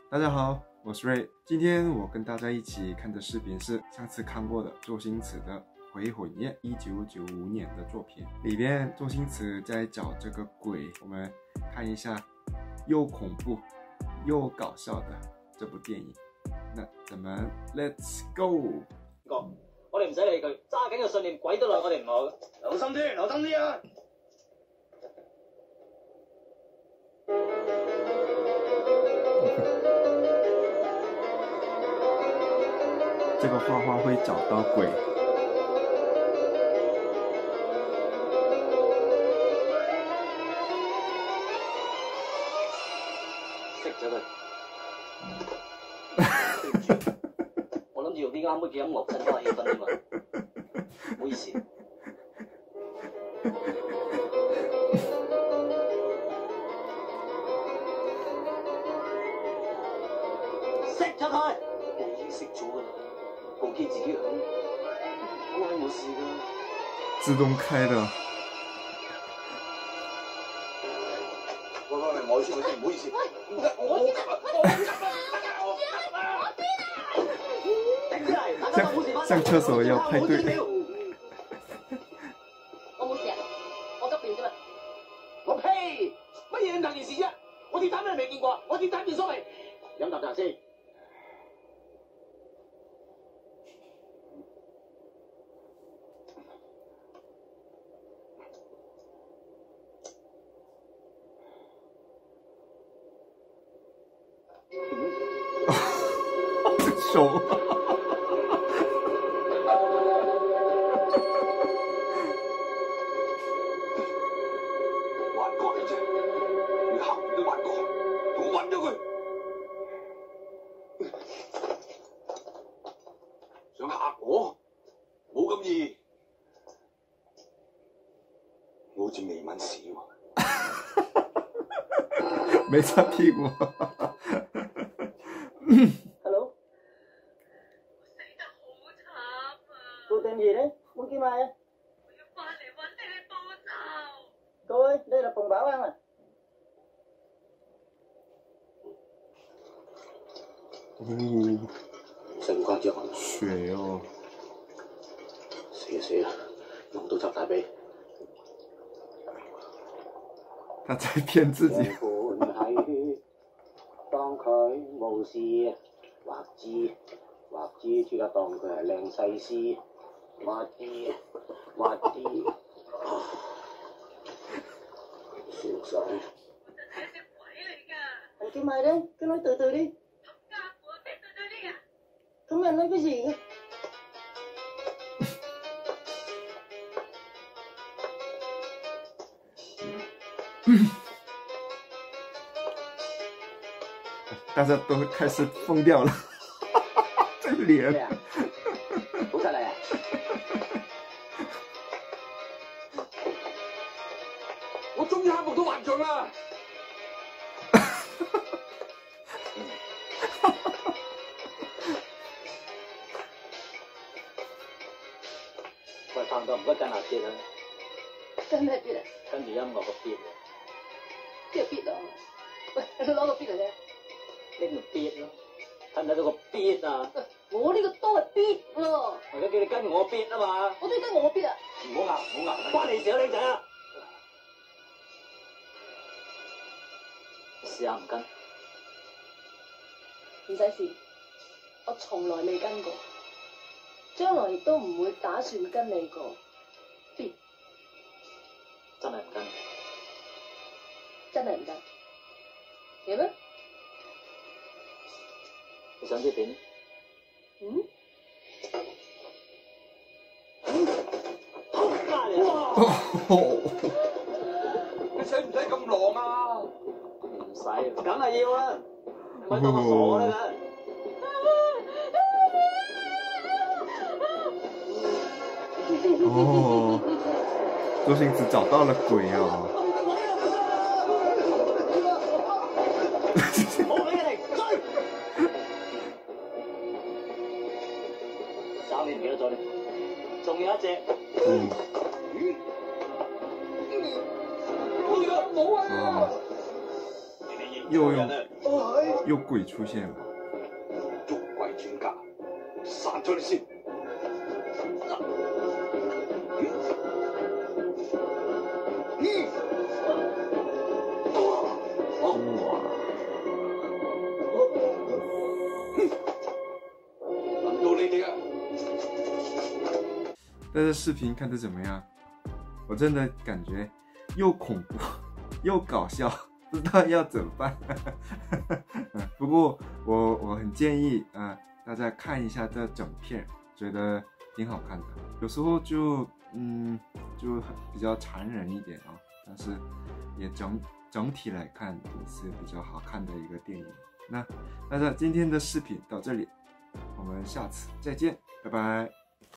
大家好，我是瑞。今天我跟大家一起看的视频是上次看过的周星驰的《回魂夜》，1995年的作品。里边周星驰在找这个鬼，我们看一下又恐怖又搞笑的这部电影。那咱们 Let's go。 我哋唔使理佢，揸緊個信念，鬼都奈我哋唔好。留心啲，留心啲啊！ 这个画画会找到鬼。 熄咗佢。我諗住用啲啱嘅音樂襯翻氣氛添嘛。唔好意思。熄咗佢。我已經熄咗㗎啦。部機自己響，關我事㗎。 自動開的。 喂，我先，唔好意思。我急啊！ 上廁所要排隊。 我冇事啊，我急尿啫嘛。我呸！乜嘢咁大件事啫？我跌打咩未見過啊？我跌打件所謂飲啖茶先。 手。 幻覺嚟啫，你嚇人都幻覺，我揾咗佢，想嚇我，冇咁易，我好似未吻屎喎， 沒擦屁股。 Hello。報定嘢咧，冇見埋啊！ 我要翻嚟揾你哋報仇。 各位，你嚟碰飽啱啊！成掛著血哦！ 死啦！弄到插大髀。 他在騙自己。 當佢冇事，或知即刻當佢係靚西施，或知，算晒。 我真係隻鬼嚟㗎！ 係叫埋咧，叫佢對啲。 冚家伙識對啲啊！ 咁人類嘅事嘅。 大家都開始瘋掉了，這臉。 好犀利啊！ 我終於克服到幻象啦！ 喂，拍檔唔該跟下先啦。 跟咩必啊？ 跟住音樂個必。 邊個必啊？喂，你攞個必嚟咧？ 拎個必咯，睇唔睇到個必啊？ 我呢個都係必喎。 我而家叫你跟我必啊嘛。 我都要跟我必啊！ 唔好拗，關你事啊，靚仔啊！試下唔跟。 唔使試，我從來未跟過，將來亦都唔會打算跟你過。必真係唔跟。 真係唔跟。係咩？ 你想知點？ 嗯？ 你使唔使咁狼啊？ 唔使，梗係要啦，唔係當我傻啦。 哦，周星馳找到了鬼啊！ 冇俾你哋追，找你唔記得咗你，仲有一隻。 冇啊！ 又用又鬼出现了。 捉鬼專家，殺咗你先。輪到你哋啊！ 大家視頻看得怎麼樣？我真的感覺又恐怖又搞笑，不知道要怎麼辦。不過我很建議大家看一下這整片，覺得挺好看的。有時候就比較殘忍一點啊，但是也整體來看也是比較好看的一個電影。那大家今天的視頻到這裡，我們下次再見，拜拜。